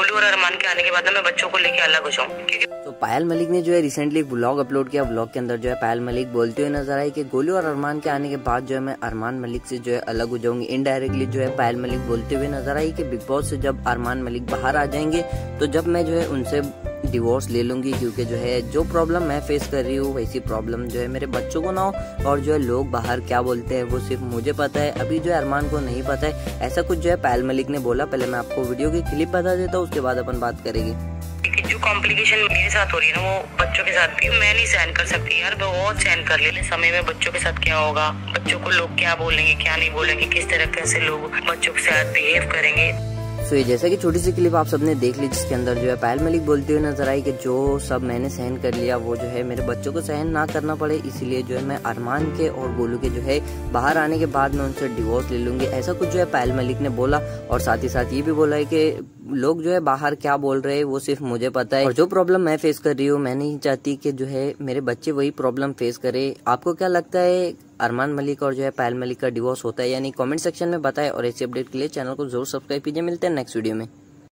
गोलू और अरमान के आने के बाद मैं बच्चों को लेके अलग हो जाऊँ। तो पायल मलिक ने जो है रिसेंटली एक ब्लॉग अपलोड किया। ब्लॉग के अंदर जो है पायल मलिक बोलते हुए नजर आई कि गोलू और अरमान के आने के बाद जो है मैं अरमान मलिक से जो है अलग हो जाऊंगी। इनडायरेक्टली जो है पायल मलिक बोलते हुए नजर आई कि बिग बॉस से जब अरमान मलिक बाहर आ जाएंगे तो जब मैं जो है उनसे डिवोर्स ले लूंगी, क्योंकि जो है जो प्रॉब्लम मैं फेस कर रही हूँ वैसी प्रॉब्लम जो है मेरे बच्चों को ना हो, और जो है लोग बाहर क्या बोलते हैं वो सिर्फ मुझे पता है, अभी जो है अरमान को नहीं पता है। ऐसा कुछ जो है पायल मलिक ने बोला। पहले मैं आपको वीडियो की क्लिप बता देता हूँ, उसके बाद अपन बात करेंगे। जो कॉम्प्लिकेशन मेरे साथ हो रही है ना, वो बच्चों के साथ भी मैं नहीं सहन कर सकती यार। मैं बहुत सहन कर ले समय में बच्चों के साथ क्या होगा, बच्चों को लोग क्या बोलेंगे क्या नहीं बोलेंगे, किस तरह से लोग बच्चों के साथ बिहेव करेंगे। तो ये जैसा कि छोटी सी क्लिप आप सबने देख ली, जिसके अंदर जो है पायल मलिक बोलते हुए नजर आई कि जो सब मैंने सहन कर लिया वो जो है मेरे बच्चों को सहन ना करना पड़े, इसीलिए जो है मैं अरमान के और गोलू के जो है बाहर आने के बाद मैं उनसे डिवोर्स ले लूंगी। ऐसा कुछ जो है पायल मलिक ने बोला, और साथ ही साथ ये भी बोला है कि लोग जो है बाहर क्या बोल रहे हैं वो सिर्फ मुझे पता है, और जो प्रॉब्लम मैं फेस कर रही हूँ मैं नहीं चाहती कि जो है मेरे बच्चे वही प्रॉब्लम फेस करे। आपको क्या लगता है, अरमान मलिक और जो है पायल मलिक का डिवोर्स होता है या नहीं? कमेंट सेक्शन में बताएं, और ऐसी अपडेट के लिए चैनल को जरूर सब्सक्राइब कीजिए। मिलते हैं नेक्स्ट वीडियो में।